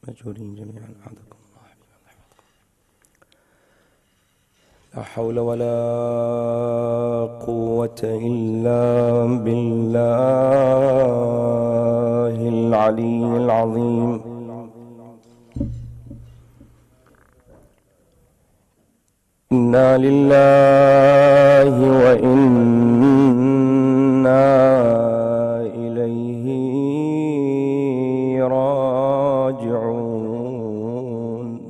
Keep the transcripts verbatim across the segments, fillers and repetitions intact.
مأجورين جميعا أعاذكم الله. لا حول ولا قوة إلا بالله العلي العظيم. إنا لله وإنا إليه راجعون.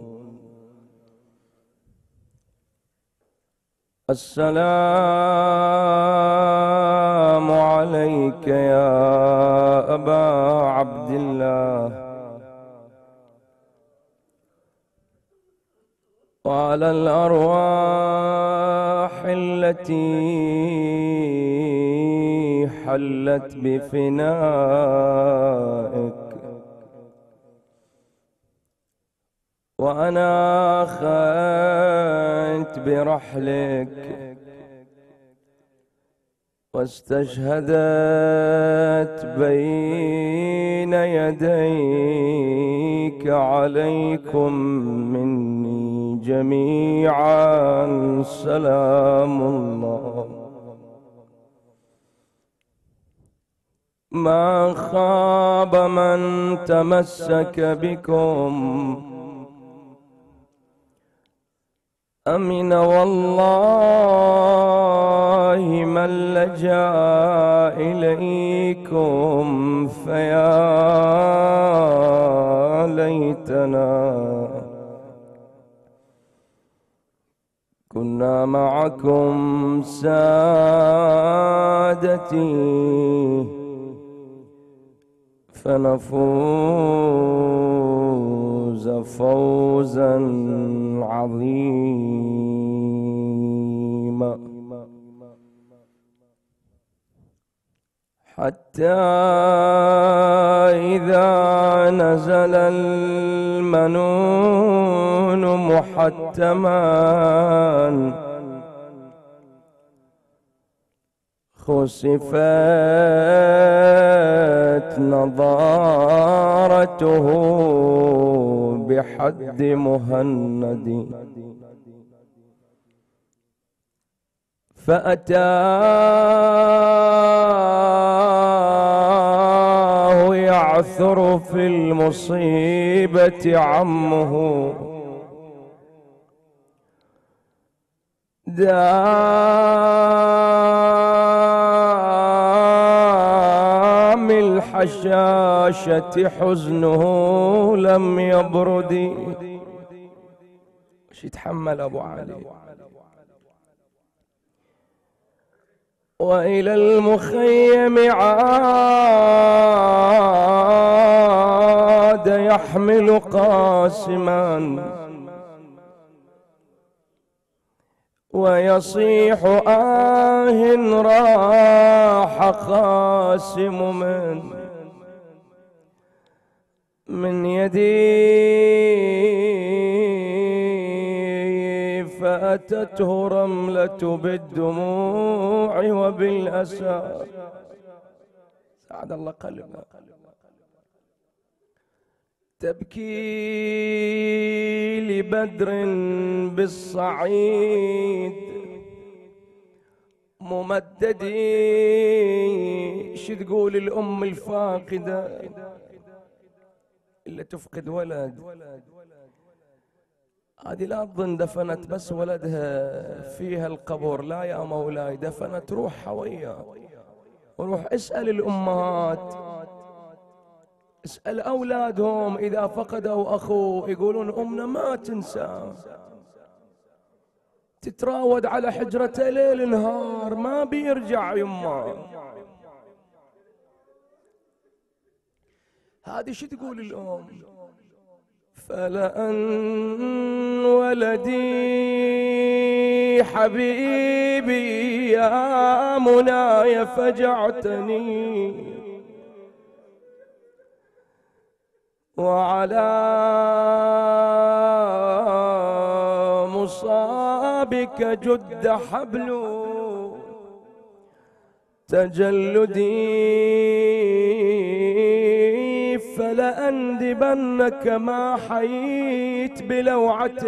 السلام عليك يا أبا عبد الله وعلى الأرواح التي حلت بفنائك، وأنا خيت برحلك واستشهدت بين يديك. عليكم مني جميعا سلام الله. ما خاب من تمسك بكم، أمن والله من لجأ إليكم. فيا ليتنا كنا معكم سادتي فنفوز فوزا عظيما. حتى إذا نزل المنون محتما خسفت نضارته بحد مهند، فأتاه يعثر في المصيبة عمه دام الحشاشة حزنه لم يبرد. وش يتحمل أبو علي؟ وإلى المخيم عاد يحمل قاسما ويصيح آه راح قاسم من من يدي، فأتته رملة بالدموع وبالأسى. سعد الله قلبه. تبكي لبدر بالصعيد ممددي. شو تقول الأم الفاقدة اللي تفقد ولد؟ هذه لا تظن دفنت بس ولدها فيها القبر، لا يا مولاي، دفنت روحها وياه. وروح اسأل الأمهات، اسأل أولادهم إذا فقدوا أخوه يقولون أمنا ما تنسى، تتراود على حجرته ليل نهار ما بيرجع يما. هذه شو تقول الأم؟ فلأن ولدي حبيبي يا مناي فجعتني، وعلى مصابك جد حبل تجلدي. فلأن لأندبنك ما حييت بلوعة،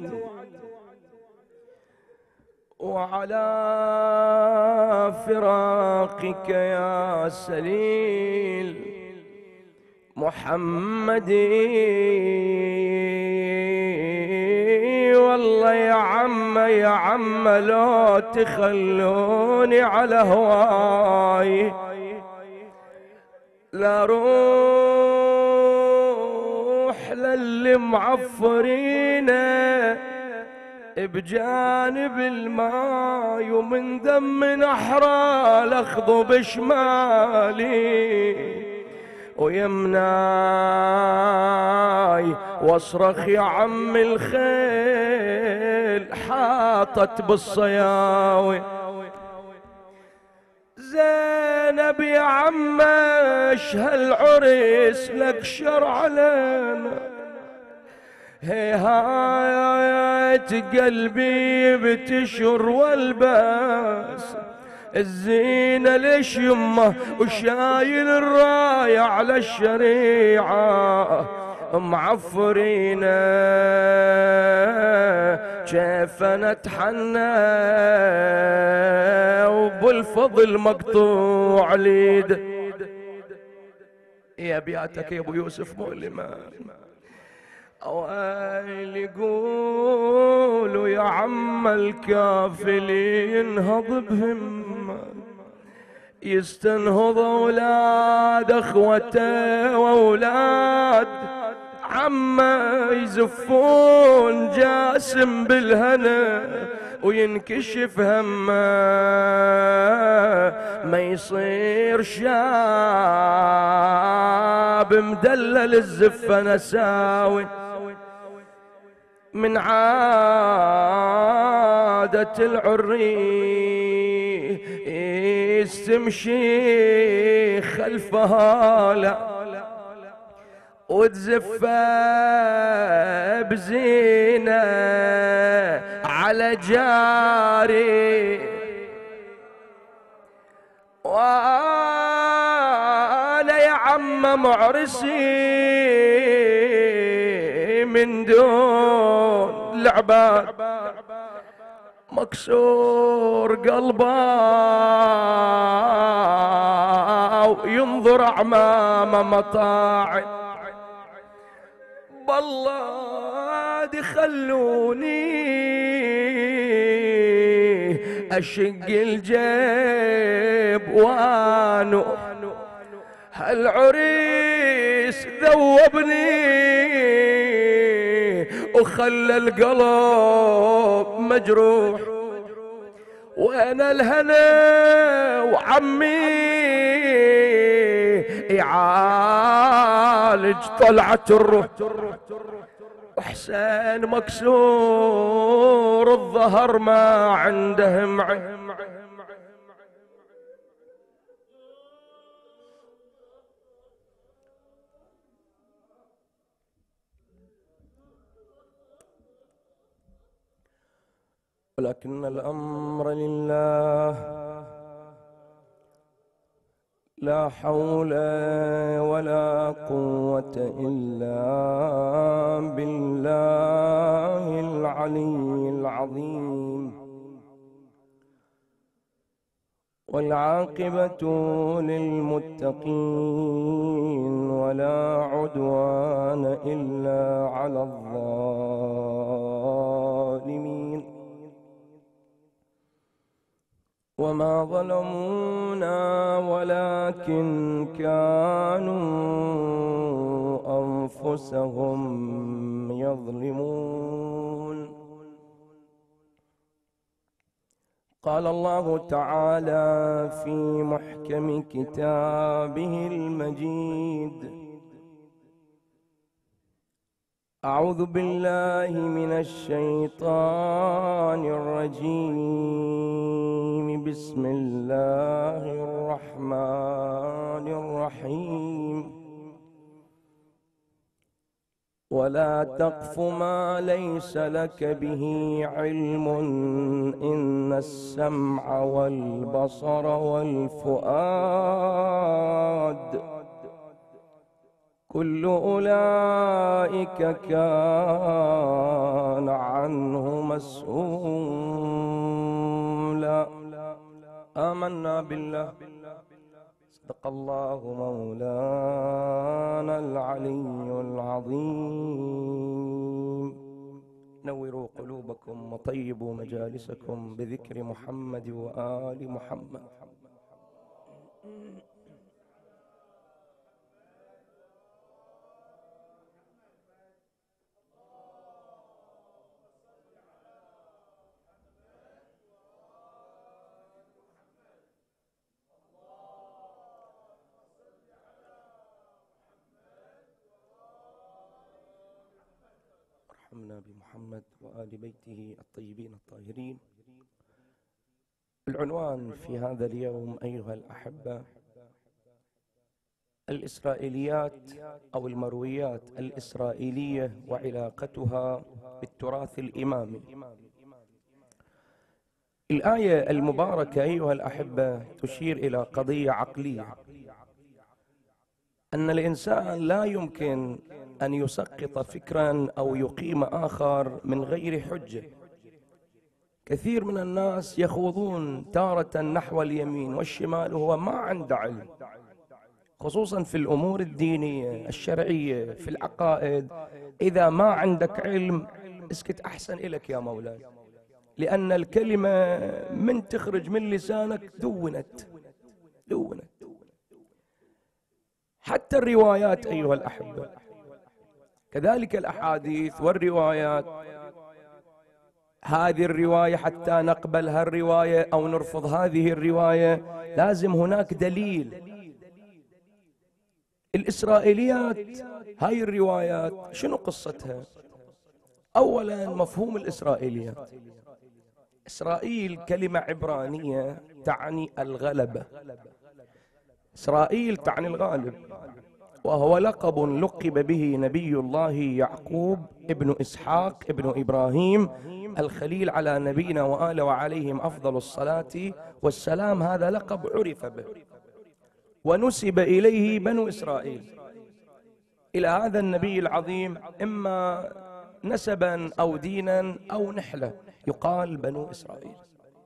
وعلى فراقك يا سليل محمدي، والله يا عم يا عم لو تخلوني على هواي لا روح للي معفرينه بجانب الماي، ومن دم نحرى لاخذه بشمالي ويمناي، واصرخ يا عم الخيل حاطت بالصياوي. زينب يا عم ايش هالعرس لك شرع لنا، هيهات قلبي بتشر والباس الزينة ليش يمه وشايل الراية على الشريعة معفرينا، كيف نتحنى وبالفضل مقطوع اليد. يا بياتك يا ابو يوسف مؤلمة، اوائل يقولوا يا عم الكافل ينهض بهمه، يستنهض اولاد اخوته واولاد عمه يزفون جاسم بالهنا وينكشف همه، ما يصير شاب مدلل الزفه نساوي. من عادة العريس تمشي خلفها لا وتزفه بزينة على جاري، وانا يا عم معرسي من دون لعبات مكسور قلبه وينظر أعمام مطاعن. بالله دي خلوني أشق الجيب وانو هالعريس ذوبني وخلى القلب مجروح، وانا الهنا وعمي يعالج طلعة الروح، وحسين مكسور الظهر ما عنده معي. ولكن الأمر لله، لا حول ولا قوة إلا بالله العلي العظيم. والعاقبة للمتقين ولا عدوان إلا على الظالمين. وما ظلمونا ولكن كانوا أنفسهم يظلمون. قال الله تعالى في محكم كتابه المجيد: أعوذ بالله من الشيطان الرجيم، بسم الله الرحمن الرحيم. ولا تقف ما ليس لك به علم، إن السمع والبصر والفؤاد كل أولئك كان عنه مسؤولا. آمنا بالله، صدق الله مولانا العلي العظيم. نوروا قلوبكم وطيبوا مجالسكم بذكر محمد وآل محمد. ارحمنا بمحمد وآل بيته الطيبين الطاهرين. العنوان في هذا اليوم أيها الأحبة: الإسرائيليات أو المرويات الإسرائيلية وعلاقتها بالتراث الإمامي. الآية المباركة أيها الأحبة تشير إلى قضية عقلية، أن الإنسان لا يمكن أن يسقط فكرا أو يقيم آخر من غير حجة. كثير من الناس يخوضون تارة نحو اليمين والشمال وهو ما عنده علم، خصوصا في الأمور الدينية الشرعية في العقائد. إذا ما عندك علم اسكت أحسن إلك يا مولاي، لأن الكلمة من تخرج من لسانك دونت دونت. حتى الروايات أيها الأحبة كذلك، الأحاديث والروايات. هذه الرواية حتى نقبل هالرواية أو نرفض هذه الرواية لازم هناك دليل. الإسرائيليات هاي الروايات شنو قصتها؟ أولا مفهوم الإسرائيليات. إسرائيل كلمة عبرانية تعني الغلبة. إسرائيل تعني الغالب، وهو لقب لقب به نبي الله يعقوب ابن إسحاق ابن إبراهيم الخليل على نبينا وآله وعليهم أفضل الصلاة والسلام. هذا لقب عرف به ونسب إليه بنو إسرائيل، إلى هذا النبي العظيم، إما نسبا أو دينا أو نحلة، يقال بنو إسرائيل.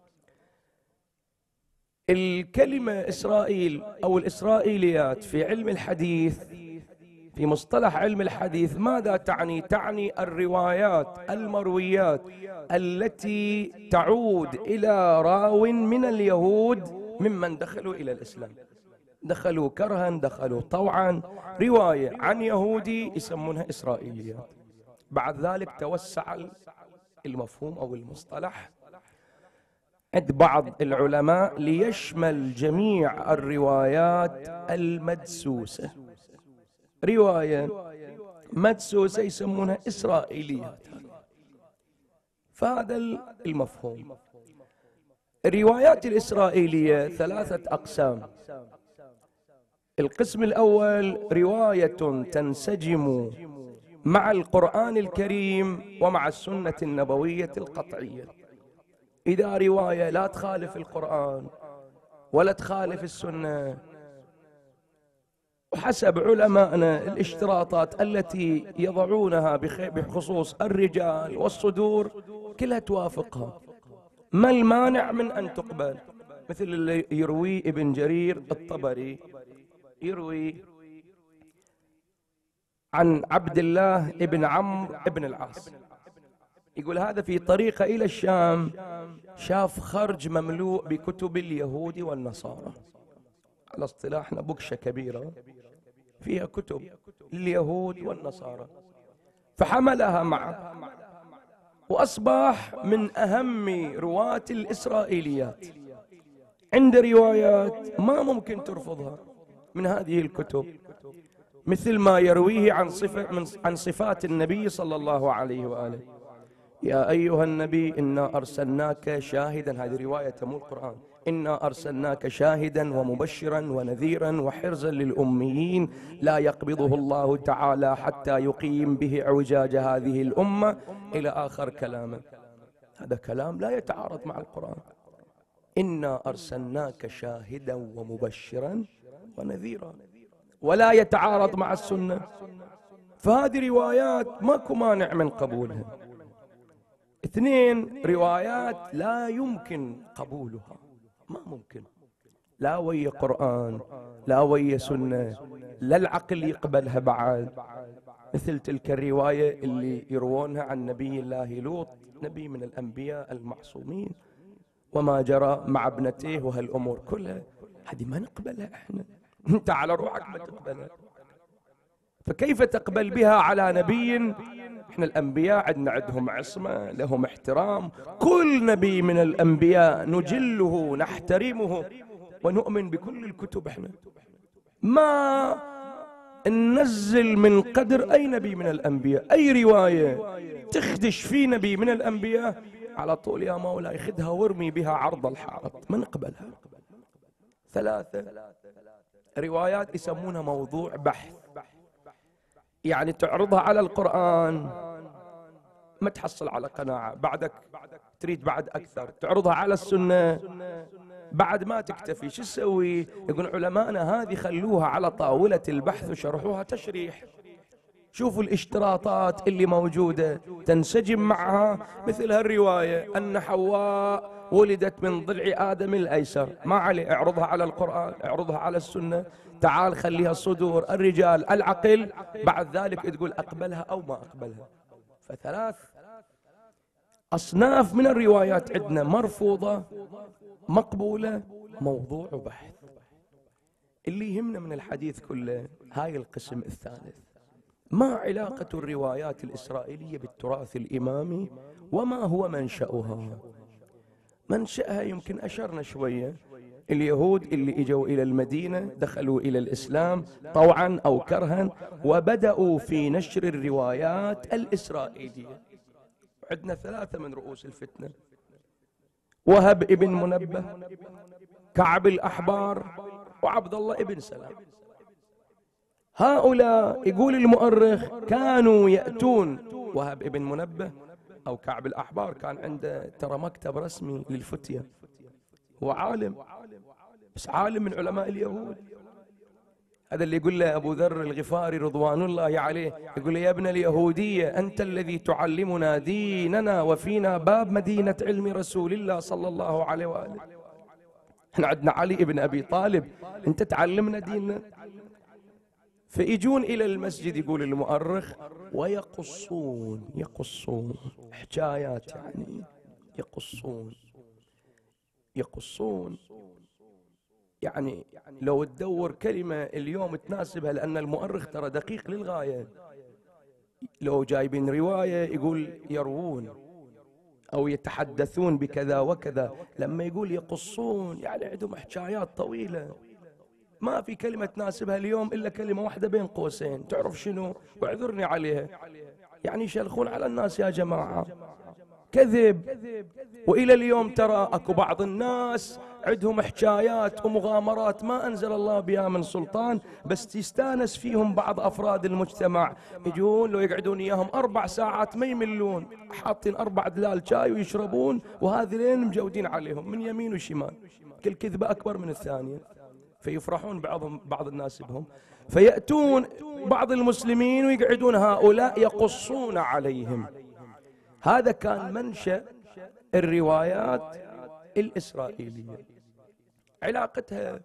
الكلمة إسرائيل أو الإسرائيليات في علم الحديث، في مصطلح علم الحديث، ماذا تعني؟ تعني الروايات المرويات التي تعود إلى راو من اليهود ممن دخلوا إلى الإسلام، دخلوا كرها دخلوا طوعا. رواية عن يهودي يسمونها إسرائيليات. بعد ذلك توسع المفهوم أو المصطلح عند بعض العلماء ليشمل جميع الروايات المدسوسة. رواية مدسوسة يسمونها إسرائيليات. فهذا المفهوم. الروايات الإسرائيلية ثلاثة أقسام. القسم الأول رواية تنسجم مع القرآن الكريم ومع السنة النبوية القطعية. إذا رواية لا تخالف القرآن ولا تخالف السنة، وحسب علمائنا الاشتراطات التي يضعونها بخصوص الرجال والصدور كلها توافقها، ما المانع من أن تقبل؟ مثل اللي يروي ابن جرير الطبري، يروي عن عبد الله ابن عمرو ابن العاص، يقول هذا في طريقه إلى الشام شاف خرج مملوء بكتب اليهود والنصارى، على اصطلاحنا بكشة كبيرة فيها كتب اليهود والنصارى، فحملها معه وأصبح من أهم رواة الإسرائيليات. عند روايات ما ممكن ترفضها من هذه الكتب، مثل ما يرويه عن صفة من عن صفات النبي صلى الله عليه وآله: يا أيها النبي إنا أرسلناك شاهدا، هذه رواية مو القرآن، إنا أرسلناك شاهدا ومبشرا ونذيرا وحرزا للأميين لا يقبضه الله تعالى حتى يقيم به اعوجاج هذه الأمة، إلى آخر كلامه. هذا كلام لا يتعارض مع القرآن. إنا أرسلناك شاهدا ومبشرا ونذيرا. ولا يتعارض مع السنة، فهذه روايات ماكو مانع من قبولها. اثنين، روايات لا يمكن قبولها، ما ممكن، لا ويا قرآن لا ويا سنة، لا العقل يقبلها بعد، مثل تلك الرواية اللي يروونها عن نبي الله لوط، نبي من الأنبياء المعصومين، وما جرى مع ابنتيه وهالأمور كلها، هذه ما نقبلها احنا، انت على روحك ما تقبلها، فكيف تقبل بها على نبي؟ احنا الأنبياء عندنا عندهم عصمة، لهم احترام، كل نبي من الأنبياء نجله نحترمه ونؤمن بكل الكتب، احنا ما ننزل من قدر أي نبي من الأنبياء. أي رواية تخدش في نبي من الأنبياء على طول يا مولاي خذها وارمي بها عرض الحائط، ما نقبلها. ثلاثة، روايات يسمونها موضوع بحث، يعني تعرضها على القرآن ما تحصل على قناعة، بعدك تريد بعد أكثر، تعرضها على السنة بعد ما تكتفي، شو تسوي؟ يقول علماءنا هذه خلوها على طاولة البحث وشرحوها تشريح، شوفوا الاشتراطات اللي موجودة تنسجم معها، مثل هالرواية أن حواء ولدت من ضلع آدم الأيسر، ما عليه، اعرضها على القرآن، اعرضها على السنة، تعال خليها الصدور، الرجال، العقل، بعد ذلك تقول أقبلها أو ما أقبلها. فثلاث أصناف من الروايات عندنا: مرفوضة، مقبولة، موضوع بحث. اللي يهمنا من الحديث كله هاي القسم الثالث: ما علاقة الروايات الإسرائيلية بالتراث الإمامي وما هو منشأها؟ منشأها يمكن أشرنا شوية، اليهود اللي اجوا إلى المدينة دخلوا إلى الإسلام طوعا أو كرها، وبدأوا في نشر الروايات الإسرائيلية. عندنا ثلاثة من رؤوس الفتنة: وهب ابن منبه، كعب الأحبار، وعبد الله ابن سلام. هؤلاء يقول المؤرخ كانوا يأتون، وهب ابن منبه أو كعب الأحبار كان عنده ترى مكتب رسمي للفتية، هو عالم بس عالم من علماء اليهود. هذا اللي يقول له أبو ذر الغفاري رضوان الله عليه، يقول له: يا ابن اليهودية أنت الذي تعلمنا ديننا وفينا باب مدينة علم رسول الله صلى الله عليه وآله. احنا عندنا علي ابن أبي طالب، أنت تعلمنا ديننا. فيجون إلى المسجد، يقول المؤرخ، ويقصون يقصون حكايات، يعني يقصون يقصون يعني لو تدور كلمة اليوم تناسبها، لأن المؤرخ ترى دقيق للغاية، لو جايبين رواية يقول يروون أو يتحدثون بكذا وكذا، لما يقول يقصون يعني عندهم حكايات طويلة، ما في كلمة تناسبها اليوم إلا كلمة واحدة بين قوسين، تعرف شنو؟ واعذرني عليها، يعني يشلخون على الناس يا جماعة، كذب. وإلى اليوم ترى أكو بعض الناس عندهم حكايات ومغامرات ما أنزل الله بها من سلطان، بس تستانس فيهم بعض أفراد المجتمع، يجون لو يقعدون إياهم أربع ساعات ما يملون، حاطين أربع دلال شاي ويشربون، وهذين مجودين عليهم من يمين وشمال، كل كذبة أكبر من الثانية، فيفرحون بعضهم بعض الناس بهم. فيأتون بعض المسلمين ويقعدون هؤلاء يقصون عليهم. هذا كان منشأ الروايات الإسرائيلية. علاقتها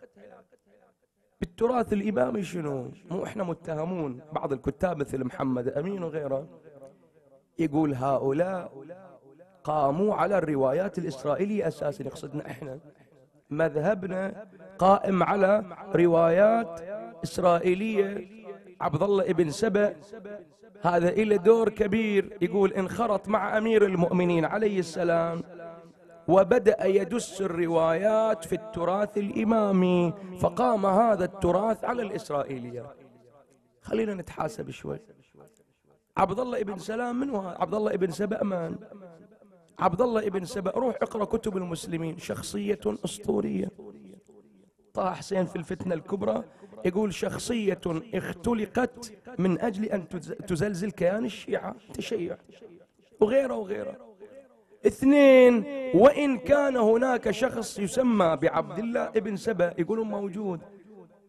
بالتراث الإمامي شنو؟ مو احنا متهمون بعض الكتاب مثل محمد أمين وغيره، يقول هؤلاء قاموا على الروايات الإسرائيلية أساسا، يقصدنا احنا مذهبنا قائم على روايات إسرائيلية. عبد الله ابن سبأ هذا إله دور كبير، يقول انخرط مع أمير المؤمنين عليه السلام وبدأ يدس الروايات في التراث الإمامي، فقام هذا التراث على الإسرائيلية. خلينا نتحاسب شوي. عبد الله ابن سلام من هو؟ عبد الله ابن سبأ من؟ عبد الله ابن سبأ روح اقرأ كتب المسلمين، شخصية أسطورية. طه حسين في الفتنة الكبرى يقول شخصية اختلقت من أجل أن تزلزل كيان الشيعة، تشيع وغيره وغيره. اثنين، وإن كان هناك شخص يسمى بعبد الله ابن سبأ يقولون موجود،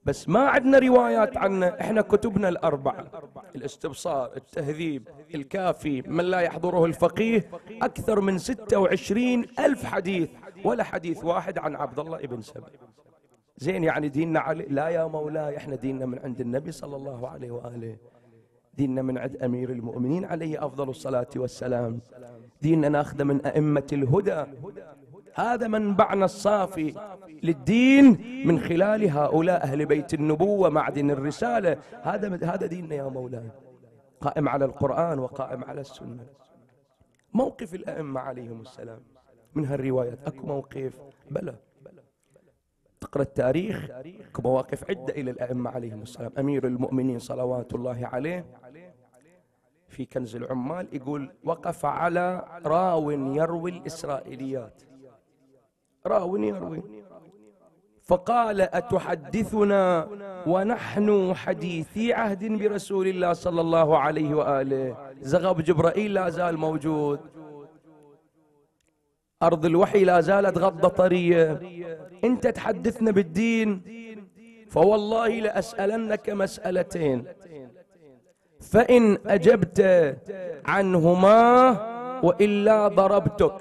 بس ما عندنا روايات عنه. احنا كتبنا الأربعة، الاستبصار، التهذيب، الكافي، من لا يحضره الفقيه، أكثر من ستة وعشرين ألف حديث، ولا حديث واحد عن عبد الله ابن سبأ. زين يعني ديننا علي؟ لا يا مولاي، احنا ديننا من عند النبي صلى الله عليه وآله، ديننا من عند أمير المؤمنين عليه أفضل الصلاة والسلام، ديننا ناخذ من أئمة الهدى. هذا منبعنا الصافي للدين من خلال هؤلاء أهل بيت النبوة معدن الرسالة. هذا هذا ديننا يا مولاي، قائم على القرآن وقائم على السنة. موقف الأئمة عليهم السلام من هالروايات أكو موقف؟ بلى، تقرأ التاريخ أكو مواقف عدة إلى الأئمة عليهم السلام. أمير المؤمنين صلوات الله عليه في كنز العمال يقول وقف على راو يروي الإسرائيليات، راو يروي، فقال أتحدثنا ونحن حديثي عهد برسول الله صلى الله عليه وآله؟ زغب جبرائيل لا زال موجود، أرض الوحي لا زالت غضة طرية، أنت تحدثنا بالدين؟ فوالله لأسألنك مسألتين، فإن أجبت عنهما وإلا ضربتك.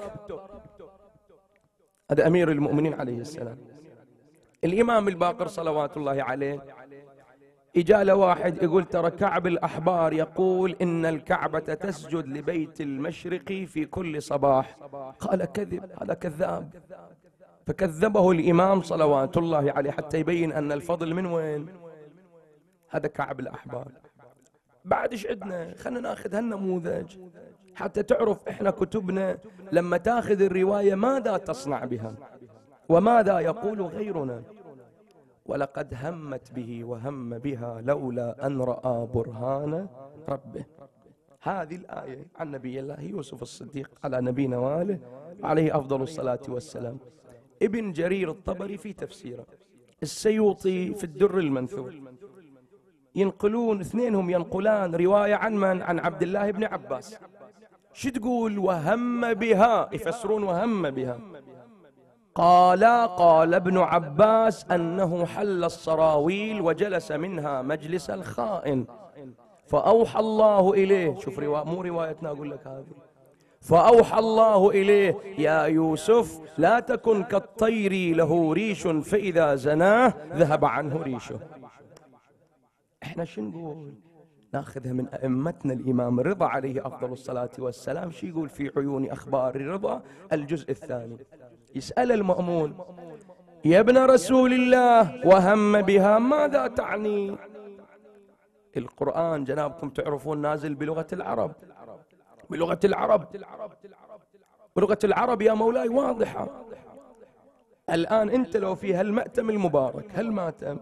هذا أمير المؤمنين عليه السلام. الإمام الباقر صلوات الله عليه إجا واحد يقول ترى كعب الأحبار يقول إن الكعبة تسجد لبيت المشرق في كل صباح. قال كذب، هذا كذاب. فكذبه الإمام صلوات الله عليه حتى يبين أن الفضل من وين. هذا كعب الأحبار. بعد ايش عندنا؟ خلنا ناخذ هالنموذج حتى تعرف احنا كتبنا لما تاخذ الرواية ماذا تصنع بها وماذا يقول غيرنا. ولقد همت به وهم بها لولا أن رأى برهان ربه. هذه الآية عن نبي الله يوسف الصديق على نبينا وآله عليه أفضل الصلاة والسلام. ابن جرير الطبري في تفسيره، السيوطي في الدر المنثور، ينقلون اثنينهم ينقلان رواية عن من؟ عن عبد الله بن عباس. شو تقول؟ وهم بها، يفسرون وهم بها. قال قال ابن عباس أنه حل الصراويل وجلس منها مجلس الخائن فأوحى الله إليه. شوف رواية مو روايتنا أقول لك هذه. فأوحى الله إليه يا يوسف لا تكن كالطير له ريش فإذا زناه ذهب عنه ريشه. احنا شو نقول؟ ناخذها من أئمتنا الإمام الرضا عليه أفضل الصلاة والسلام. شو يقول في عيون أخبار الرضا الجزء الثاني؟ يسأل المأمون يا ابن رسول الله وهم بها ماذا تعني؟ القرآن جنابكم تعرفون نازل بلغة العرب، بلغة العرب، بلغة العرب يا مولاي واضحة. الآن أنت لو في هالمأتم المبارك، هالمأتم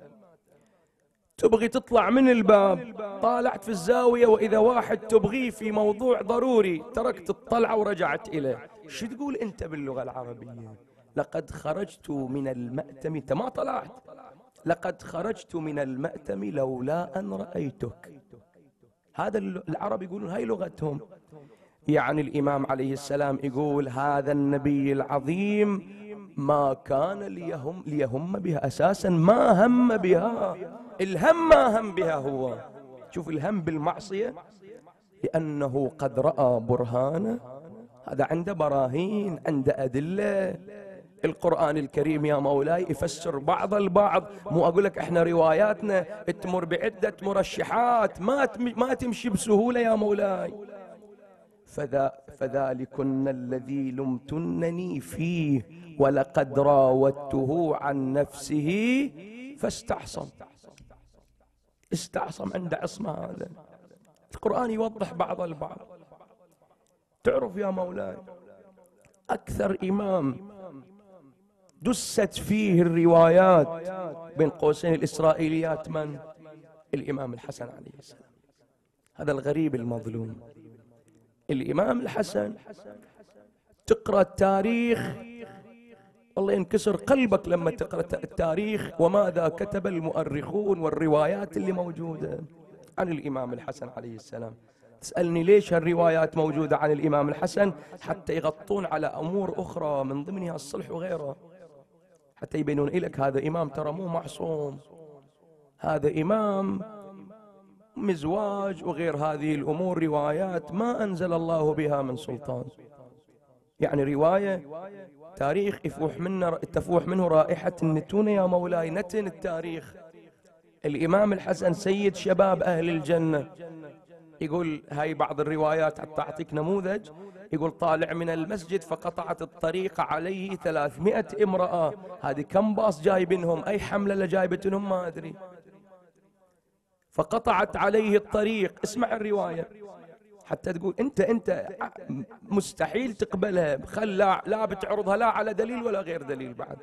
تبغي تطلع من الباب، طالعت في الزاوية وإذا واحد تبغيه في موضوع ضروري تركت الطلعة ورجعت إليه، شو تقول أنت باللغة العربية؟ لقد خرجت من المأتم، أنت ما طلعت، لقد خرجت من المأتم لولا أن رأيتك. هذا العرب يقولون هاي لغتهم. يعني الإمام عليه السلام يقول هذا النبي العظيم ما كان ليهم, ليهم بها أساسا، ما هم بها. الهم ما هم بها هو. شوف الهم بالمعصية لأنه قد رأى برهانه. هذا عنده براهين، عنده أدلة. القرآن الكريم يا مولاي يفسر بعض البعض. مو أقول لك إحنا رواياتنا تمر بعدة مرشحات، ما ما تمشي بسهولة يا مولاي. فذا فذلكن الذي لمتنني فيه ولقد راودته عن نفسه فاستعصم. استعصم، عنده عصمة. هذا القرآن يوضح بعض البعض. تعرف يا مولاي أكثر إمام دست فيه الروايات بين قوسين الإسرائيليات من؟ الإمام الحسن عليه السلام. هذا الغريب المظلوم. الإمام الحسن تقرأ التاريخ والله ينكسر قلبك لما تقرأ التاريخ وماذا كتب المؤرخون والروايات اللي موجودة عن الإمام الحسن عليه السلام. تسألني ليش هالروايات موجودة عن الإمام الحسن؟ حتى يغطون على أمور أخرى من ضمنها الصلح وغيره، حتى يبينون لك هذا إمام ترى مو معصوم، هذا إمام مزواج وغير هذه الأمور روايات ما أنزل الله بها من سلطان، يعني رواية تاريخ يفوح منه تفوح منه رائحة النتونة يا مولاي، نتن التاريخ. الإمام الحسن سيد شباب أهل الجنة، يقول هاي بعض الروايات حتى أعطيك نموذج، يقول طالع من المسجد فقطعت الطريق عليه ثلاثمائة امرأة. هذه كم باص جايبينهم، أي حملة اللي جايبتهم ما أدري، فقطعت عليه الطريق. اسمع الرواية حتى تقول أنت أنت مستحيل تقبلها، خل لا, لا بتعرضها لا على دليل ولا غير دليل بعد.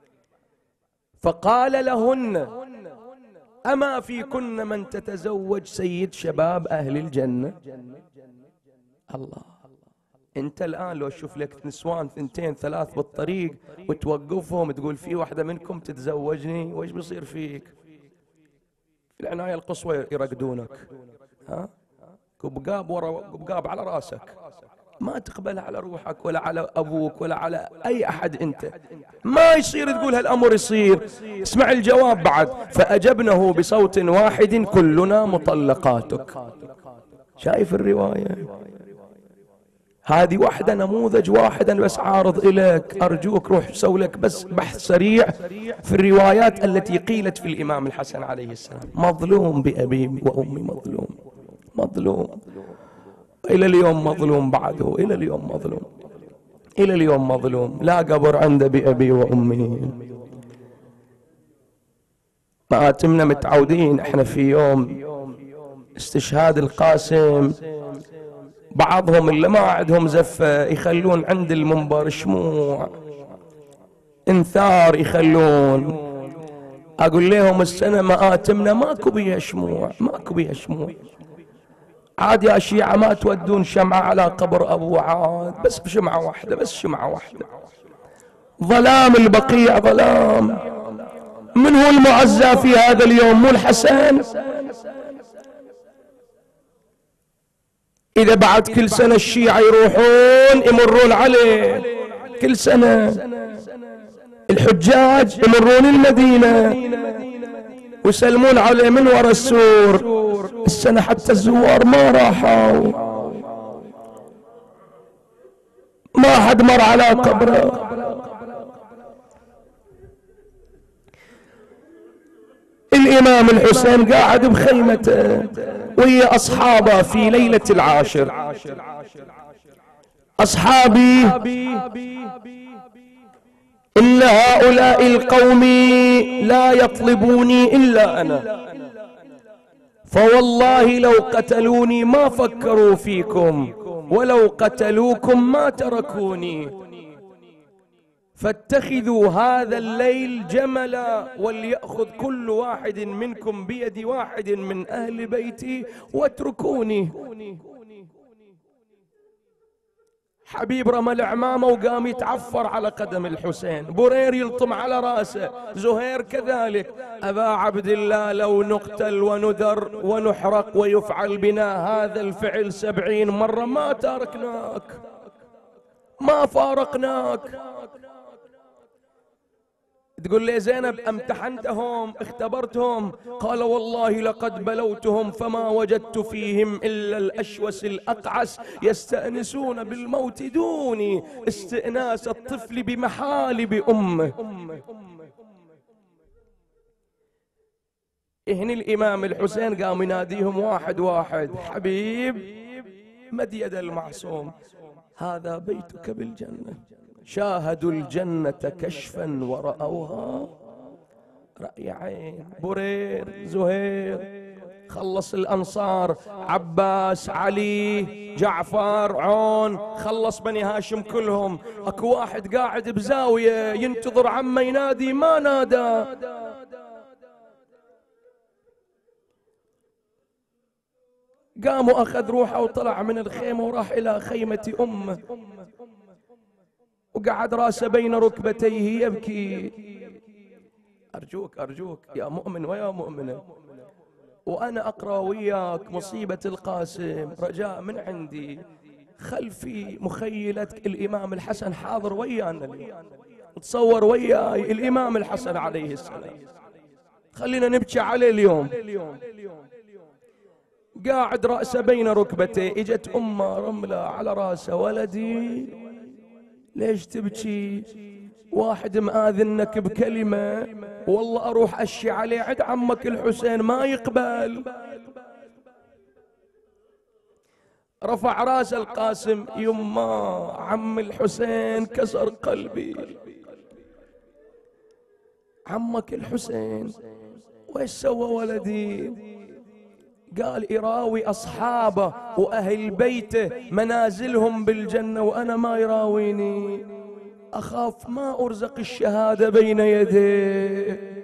فقال لهن أما فيكن من تتزوج سيد شباب أهل الجنة؟ الله، أنت الآن لو أشوف لك نسوان ثنتين ثلاث بالطريق وتوقفهم تقول في واحدة منكم تتزوجني، وإيش بيصير فيك؟ في العناية القصوى يرقدونك، ها قبقاب ورا قبقاب على راسك، ما تقبل على روحك ولا على أبوك ولا على أي أحد. أنت ما يصير تقول هالأمر يصير. اسمع الجواب بعد، فأجبنه بصوت واحد كلنا مطلقاتك. شايف الرواية هذه واحدة، نموذج واحد أنا بس عارض إليك، أرجوك روح سوي لك بس بحث سريع في الروايات التي قيلت في الإمام الحسن عليه السلام. مظلوم بأبي وأمي، مظلوم مظلوم إلى اليوم، مظلوم بعده إلى اليوم، مظلوم إلى اليوم، مظلوم لا قبر عنده بأبي وأمي. مآتمنا متعودين احنا في يوم استشهاد القاسم بعضهم اللي ما عندهم زفة يخلون عند المنبر شموع انثار يخلون. اقول لهم السنة مآتمنا ماكو بيها شموع، ماكو بيها شموع. عاد يا شيعة ما تودون شمعة على قبر ابو عاد، بس بشمعة واحدة، بس شمعة واحدة. ظلام البقيع ظلام. من هو المعزى في هذا اليوم؟ مو الحسن؟ إذا بعد كل سنة الشيعة يروحون يمرون عليه، كل سنة الحجاج يمرون المدينة ويسلمون عليه من وراء السور. السنة حتى الزوار ما راحوا، ما حد مر على قبره. الإمام الحسين قاعد بخيمته ويا أصحابه في ليلة العاشر. أصحابي إن هؤلاء القوم لا يطلبوني إلا أنا، فوالله لو قتلوني ما فكروا فيكم، ولو قتلوكم ما تركوني، فاتخذوا هذا الليل جملا وليأخذ كل واحد منكم بيد واحد من أهل بيتي واتركوني. حبيب رمى العمامة وقام يتعفر على قدم الحسين، برير يلطم على راسه، زهير كذلك. أبا عبد الله لو نقتل وندر ونحرق ويفعل بنا هذا الفعل سبعين مرة ما تاركناك، ما فارقناك. تقول لي زينب امتحنتهم اختبرتهم؟ قال والله لقد بلوتهم فما وجدت فيهم إلا الأشوس الأقعس يستأنسون بالموت دوني استئناس الطفل بمحالب أمه. هنا الإمام الحسين قام يناديهم واحد واحد، حبيب مد يد المعصوم، هذا بيتك بالجنة. شاهدوا الجنة كشفا ورأوها رأي عين. برير، زهير، خلص الأنصار، عباس، علي، جعفر، عون، خلص بني هاشم كلهم. اكو واحد قاعد بزاوية ينتظر عما ينادي ما نادى. قام وأخذ روحه وطلع من الخيمة وراح إلى خيمة أمه، وقعد راسه بين ركبتيه يبكي. أرجوك أرجوك يا مؤمن ويا مؤمنة، وأنا أقرأ وياك مصيبة القاسم، رجاء من عندي خلفي مخيلتك الإمام الحسن حاضر ويانا اليوم، تصور وياي الإمام الحسن عليه السلام خلينا نبكي عليه اليوم. قاعد رأسه بين ركبتيه، اجت امه رملة على راسه، ولدي ليش تبكي؟ واحد مآذنك بكلمة والله اروح اشي عليه عند عمك الحسين ما يقبل. رفع راس القاسم، يما عم الحسين كسر قلبي. عمك الحسين ويش سوى ولدي؟ قال يراوي أصحابه وأهل بيته منازلهم بالجنة وأنا ما يراويني، أخاف ما أرزق الشهادة بين يديه.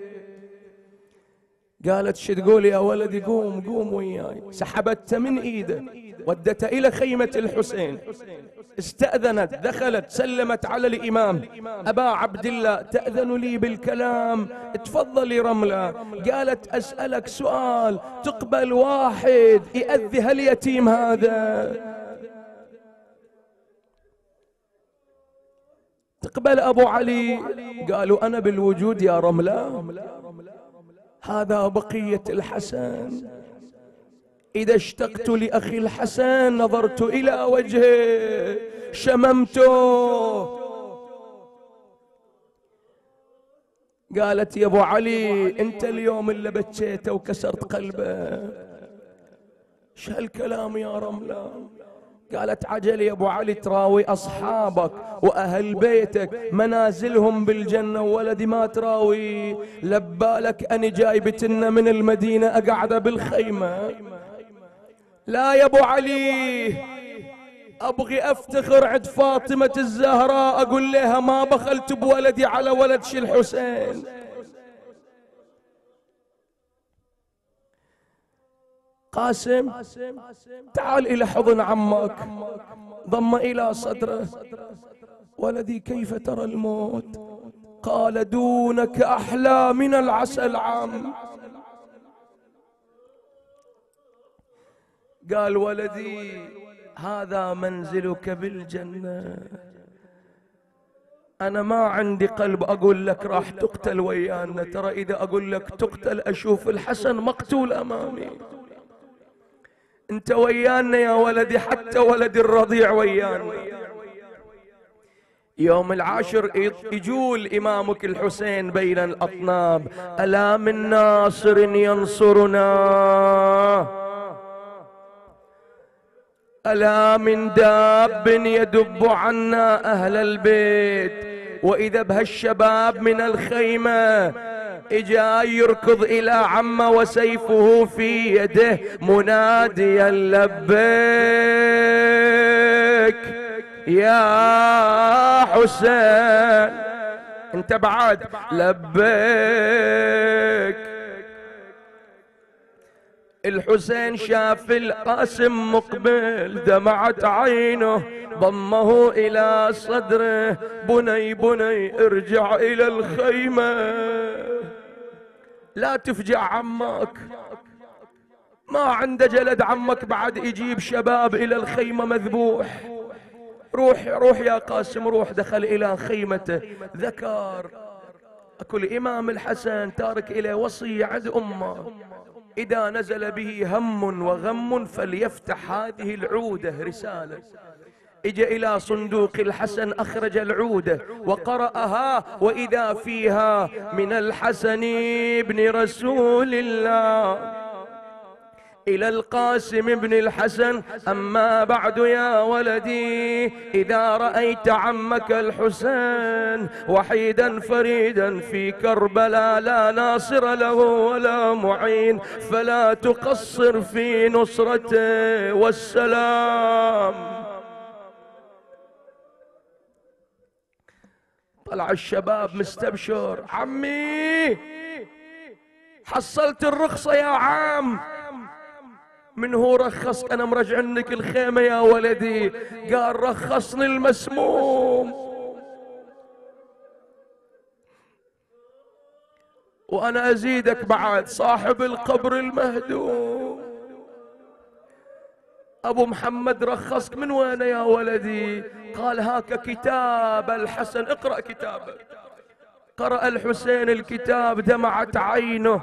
قالت شو تقول يا ولدي؟ قوم قوم وياي. سحبته من ايده ودته الى خيمة الحسين، استأذنت، دخلت، سلمت على الامام. ابا عبد الله تأذن لي بالكلام؟ تفضلي رملة. قالت اسألك سؤال، تقبل واحد يأذي هاليتيم هذا؟ تقبل ابو علي؟ قالوا انا بالوجود يا رملة، هذا بقية الحسن، إذا اشتقت لأخي الحسن نظرت إلى وجهه شممته. قالت يا أبو علي أنت اليوم اللي بكيته وكسرت قلبه، شو هالكلام يا رملة؟ قالت عجل يا أبو علي، تراوي أصحابك وأهل بيتك منازلهم بالجنة وولدي ما تراوي. لبالك أنا جايبتنا من المدينة أقعد بالخيمة. لا يا أبو علي، أبغي أفتخر عند فاطمة الزهراء أقول لها ما بخلت بولدي على ولد شي الحسين. قاسم تعال إلى حضن عمك، ضم إلى صدره. ولدي كيف ترى الموت؟ قال دونك أحلى من العسل عم. قال ولدي هذا منزلك بالجنة، أنا ما عندي قلب أقول لك راح تقتل ويانا، ترى إذا أقول لك تقتل أشوف الحسن مقتول أمامي. انت ويانا يا ولدي، حتى ولدي الرضيع ويانا. يوم العاشر يجول إمامك الحسين بين الأطناب، ألا من ناصر ينصرنا، ألا من داب يدب عنا أهل البيت. وإذا بهالشباب من الخيمة اجا يركض إلى عمه وسيفه في يده مناديا لبيك يا حسين، انت بعد لبيك. الحسين شاف القاسم مقبل دمعت عينه، ضمه إلى صدره، بني بني ارجع إلى الخيمة، لا تفجع عمك، ما عنده جلد عمك بعد يجيب شباب إلى الخيمة مذبوح. روح روح يا قاسم روح. دخل إلى خيمته، ذكر أكو الإمام الحسن تارك إليه وصية عند أمه، إذا نزل به هم وغم فليفتح هذه العودة. رسالة اجى إلى صندوق الحسن، أخرج العودة وقرأها، وإذا فيها من الحسن ابن رسول الله إلى القاسم بن الحسن، أما بعد يا ولدي إذا رأيت عمك الحسين وحيدا فريدا في كربلاء لا ناصر له ولا معين، فلا تقصر في نصرته والسلام. طلع الشباب مستبشر، عمي حصلت الرخصة يا عم. من هو رخصك؟ انا مرجع لك الخيمة يا ولدي. قال رخصني المسموم، وانا ازيدك بعد صاحب القبر المهدوم. ابو محمد رخصك من وين يا ولدي؟ قال هاك كتاب الحسن، اقرأ كتابه. قرأ الحسين الكتاب دمعت عينه.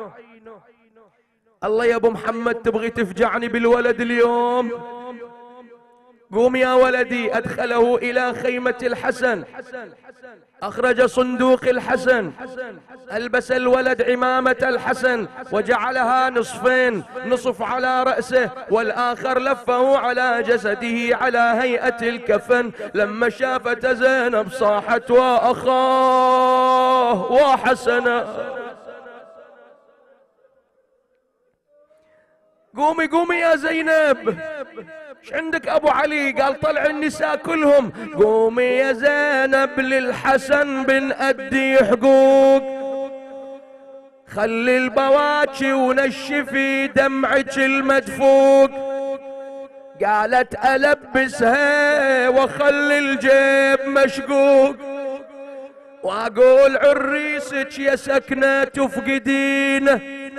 الله يا ابو محمد تبغي تفجعني بالولد اليوم؟ قوم يا ولدي. أدخله إلى خيمة الحسن، أخرج صندوق الحسن، ألبس الولد عمامة الحسن وجعلها نصفين، نصف على رأسه والآخر لفه على جسده على هيئة الكفن. لما شافت زينب صاحت وأخاه وحسنا. قومي قومي يا زينب، ايش عندك ابو علي؟ قال طلع النساء كلهم. قومي يا زينب للحسن بنأدي حقوق، خلي البواكي ونشفي دمعك المدفوق. قالت ألبسها وخلي الجيب مشقوق، واقول عريسك يا سكنة تفقدينه.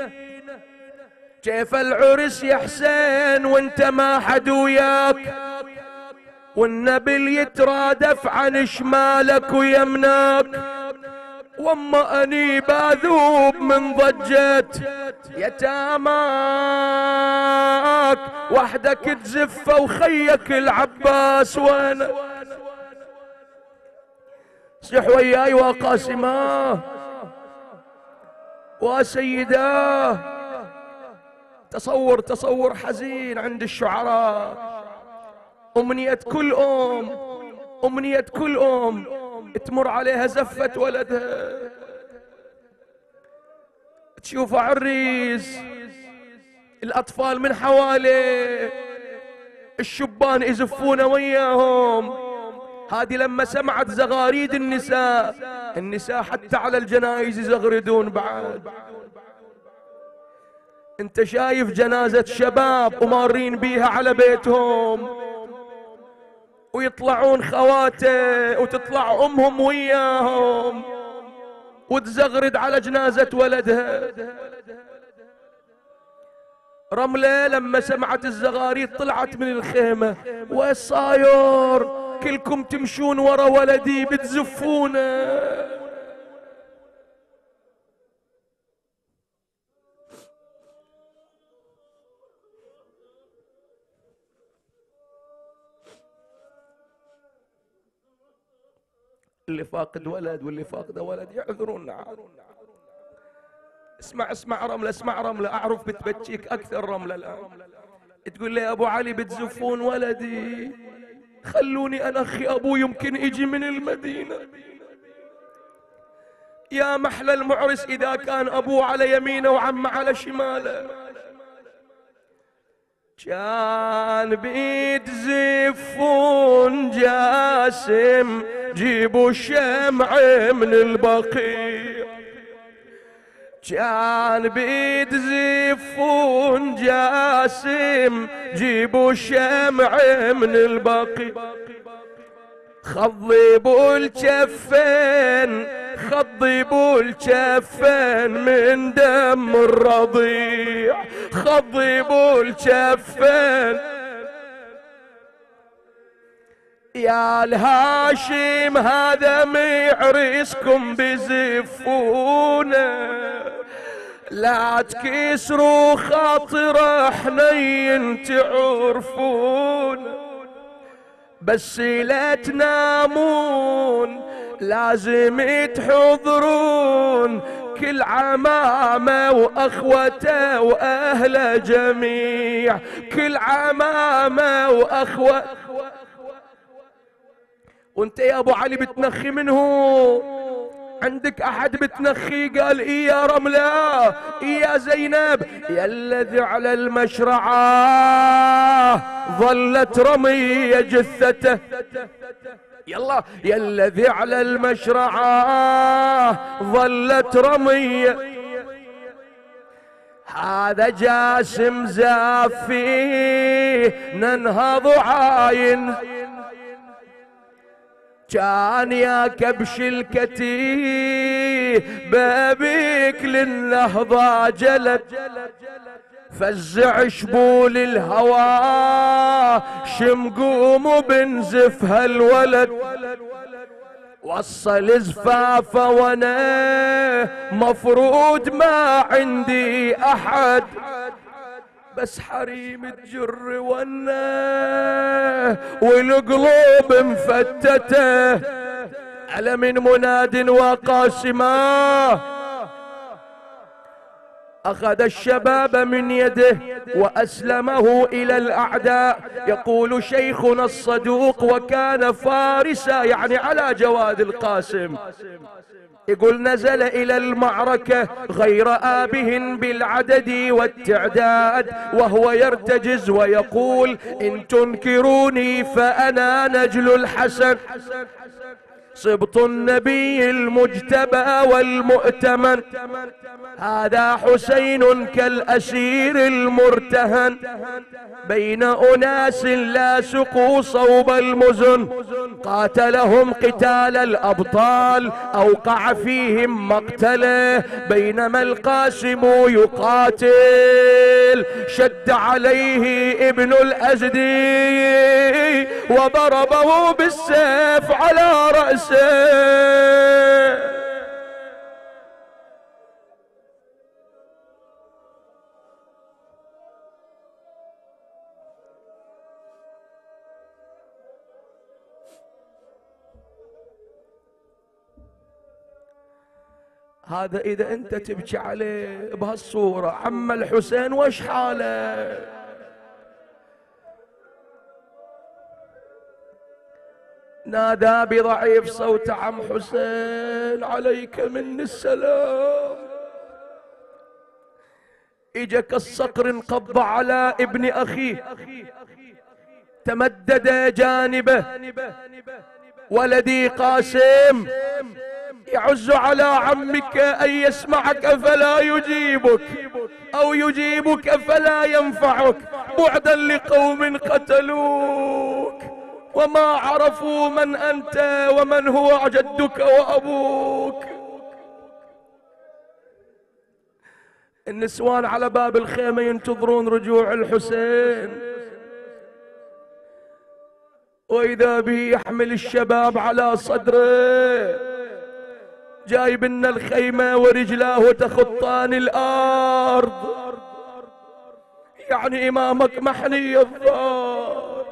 كيف العرس يا حسين وانت ما حد وياك، والنبل يترادف عن شمالك ويمناك. واما اني باذوب من ضجة يتاماك، وحدك تزفه وخيك العباس وانا. صح وياي وقاسماه وسيداه. تصور تصور حزين عند الشعراء. أمنية كل أم، أمنية كل أم تمر عليها زفة ولدها، تشوف عريس، الأطفال من حواليه، الشبان يزفون وياهم. هذه لما سمعت زغاريد النساء، النساء حتى على الجنائز يزغردون بعد. انت شايف جنازة شباب ومارين بيها على بيتهم، ويطلعون خواته وتطلع امهم وياهم وتزغرد على جنازة ولدها. رملة لما سمعت الزغاريد طلعت من الخيمة. ويش صاير؟ كلكم تمشون ورا ولدي بتزفونه. اللي فاقد ولد واللي فاقده ولد يعذرون. اسمع اسمع رملة، اسمع رملة، أعرف بتبكيك أكثر رملة الآن. تقول لي أبو علي بتزفون ولدي، خلوني أنخي أبو يمكن يجي من المدينة. يا محلى المعرس إذا كان أبوه على يمينه وعمه على شماله. كان بيد زفون جاسم جيبوا الشمع من البقيع. كان بيد زفون جاسم جيبوا الشمع من البقيع. خضبوا الجفين خضبوا الجفين من دم الرضيع. خضبوا الجفين يا الهاشم هذا معرسكم بزفونه. لا تكسروا خاطر حنين تعرفون، بس لا تنامون لازم تحضرون. كل عمامة واخوته واهله جميع، كل عمامة واخوته. وانت يا ابو علي بتنخي منه؟ عندك احد بتنخي؟ قال اي يا رملة، اي يا زينب. يا الذي على المشرعة ظلت رمية جثته. يلا يا الذي على المشرعة ظلت رمية. هذا جاسم زافي ننهض عاين. كان يا كبش الكتيب بابيك للنهضة جلب. فزع شبول الهوى شمقوم وبنزف هالولد. وصل زفافه وانا مفروض ما عندي احد، بس حريم تجر وانا والقلوب مفتته، على من مناد وقاسماه. أخذ الشباب من يده وأسلمه إلى الأعداء. يقول شيخنا الصدوق وكان فارسا، يعني على جواد القاسم، يقول نزل إلى المعركة غير آبه بالعدد والتعداد، وهو يرتجز ويقول إن تنكروني فأنا نجل الحسن، صبط النبي المجتبى والمؤتمن، هذا حسين كالأسير المرتهن، بين أناس لا سقوا صوب المزن، قاتلهم قتال الأبطال أوقع فيهم مقتله، بينما القاسم يقاتل شد عليه ابن الأزدي وضربه بالسيف على رأسه. هذا إذا أنت تبكي عليه بهالصورة. عم الحسين وش حاله؟ نادى بضعيف صوت عم حسين عليك مني السلام. اجا كالصقر انقض على ابن أخيه، تمدد جانبه. ولدي قاسم يعز على عمك أن يسمعك فلا يجيبك، أو يجيبك فلا ينفعك، بعدا لقوم قتلوك وما عرفوا من أنت ومن هو جدك وأبوك. النسوان على باب الخيمة ينتظرون رجوع الحسين، وإذا به يحمل الشباب على صدره، جايب لنا الخيمة ورجلاه تخطان الأرض، يعني إمامك محني الظهر.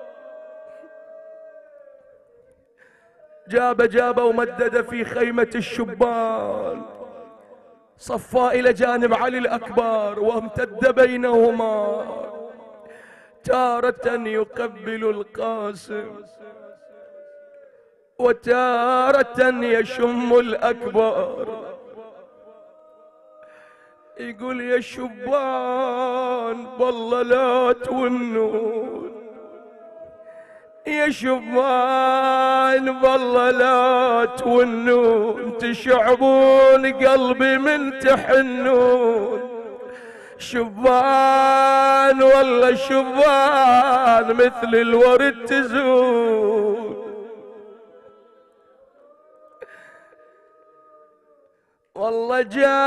جاب جاب ومدد في خيمة الشبان، صفى إلى جانب علي الأكبر وامتد بينهما، تارة يقبل القاسم وتارة يشم الأكبر. يقول يا شبان والله لا تونون، يا شبان والله لا تونون، تشعبون قلبي من تحنون. شبان والله شبان مثل الورد تزون، والله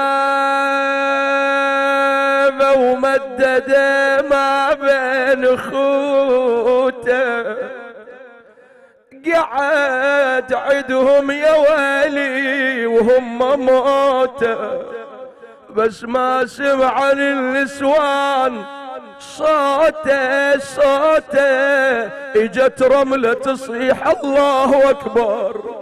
جاب ومدد ما بين خوته، قعد عدهم يا ويلي وهم موته، بس ما سمع النسوان صوته صوته، اجت رملة تصيح الله اكبر.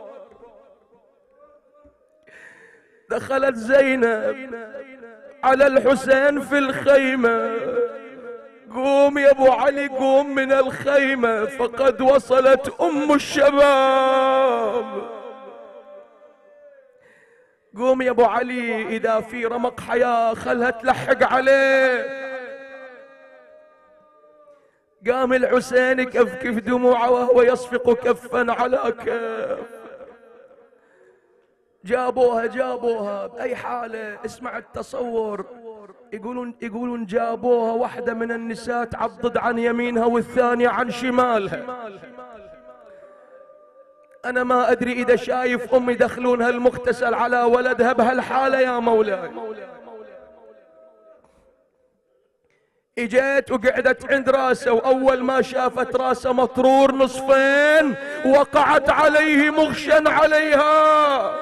دخلت زينب على الحسين في الخيمة، قوم يا ابو علي قوم من الخيمة فقد وصلت ام الشباب. قوم يا ابو علي اذا في رمق حياة خلها تلحق عليه. قام الحسين كفكف دموعه وهو يصفق كفا على كف. جابوها جابوها بأي حالة، اسمع التصور. يقولون يقولون جابوها واحدة من النساء تعضد عن يمينها والثانية عن شمالها. أنا ما أدري إذا شايف أم يدخلونها المغتسل على ولدها بهالحالة يا مولاي. اجت وقعدت عند راسه، واول ما شافت راسه مطرور نصفين وقعت عليه مغشا عليها.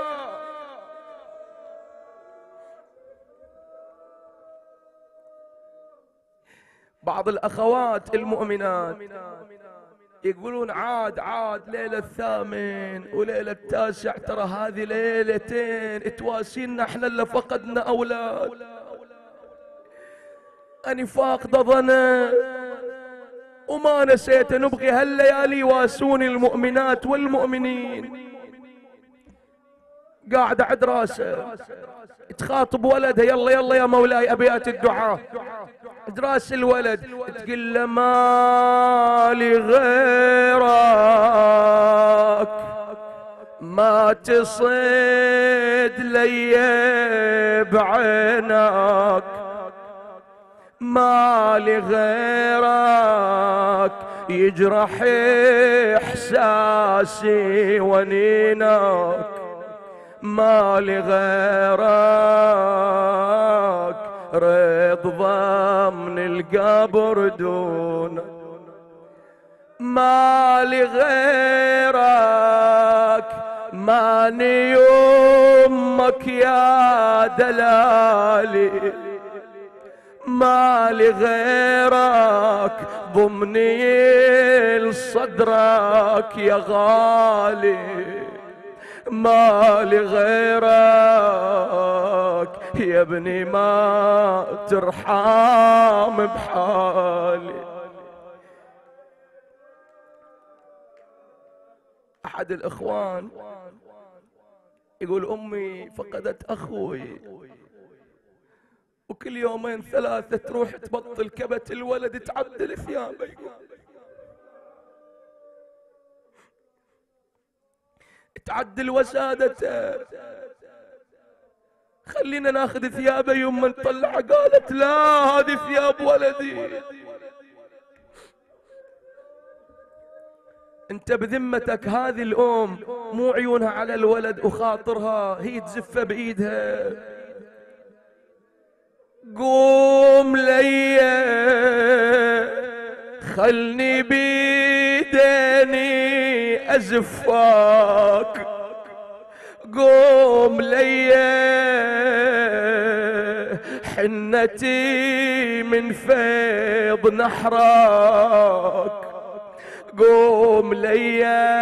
بعض الاخوات المؤمنات يقولون عاد عاد ليلة الثامن وليلة التاسع، ترى هذه ليلتين تواسينا احنا اللي فقدنا اولاد. أنا فاقدة ظنا وما نسيت، نبغي هالليالي يواسون المؤمنات والمؤمنين. قاعدة عند راسه تخاطب ولدها، يلا يلا يا مولاي أبيات الدعاء. عند راس الولد تقول له ما لي غيرك ما تصيد لي بعينك، ما لي غيرك يجرح إحساسي ونينك، ما لي غيرك رض ضمن القبر دونك، ما لي غيرك ماني يمك يا دلالي، ما لي غيرك ضمني لصدرك يا غالي، ما لي غيرك يا ابني ما ترحم بحالي. أحد الإخوان يقول أمي فقدت أخوي، وكل يومين ثلاثة تروح تبطل كبت الولد تعدل ثيابه. تعدل وسادته، خلينا ناخذ ثيابه يوم نطلعها. قالت لا، هذه ثياب ولدي. انت بذمتك هذه الام مو عيونها على الولد وخاطرها هي تزفه بايدها؟ قوم ليا خلني بيديني ازفاك، قوم ليا حنتي من فيض نحرك، قوم ليا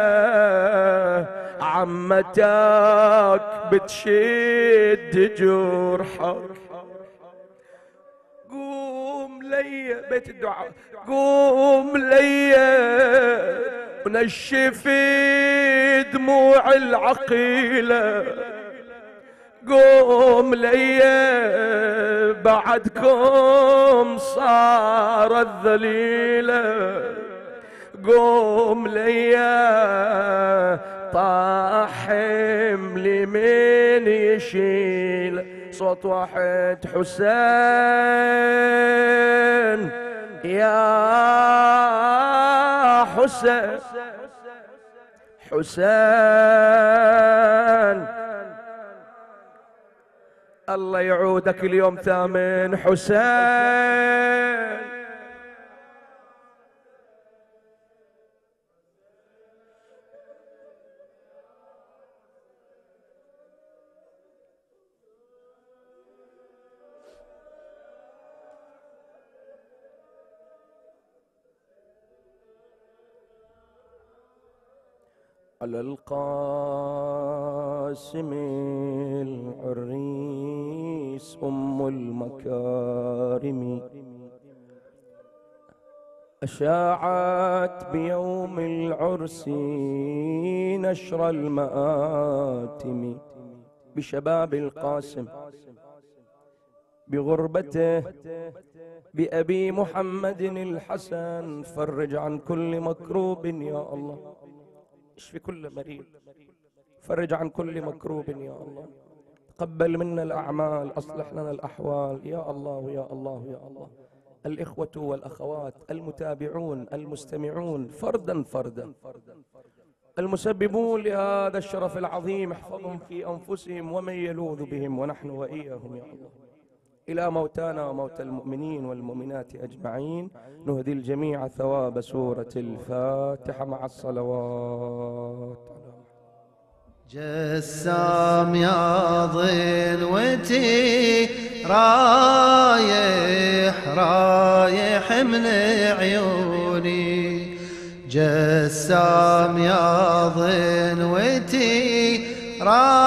عمتك بتشد جرحك، قوم ليا بيت الدعاء، قوم ليا ونشفي دموع العقيلة، قوم ليا بعدكم صارت ذليلة، قوم ليا طاح حملي من يشيل. صوت واحد حسين يا حسين حسين، الله يعودك اليوم ثامن حسين. على القاسم العريس أم المكارم، أشاعت بيوم العرس نشر المآتم، بشباب القاسم بغربته بأبي محمد الحسن، فرج عن كل مكروب يا الله، اشفي كل مريض، فرج عن كل مكروب يا الله، تقبل منا الأعمال، أصلح لنا الأحوال يا الله يا الله يا الله. الإخوة والأخوات المتابعون المستمعون فردا فردا، المسببون لهذا الشرف العظيم، احفظهم في أنفسهم ومن يلوذ بهم ونحن وإياهم يا الله. إلى موتانا وموتى المؤمنين والمؤمنات أجمعين، نهدي الجميع ثواب سورة الفاتحة مع الصلوات. جسام يا ظلوتي رايح رايح من عيوني، جسام يا ظلوتي رايح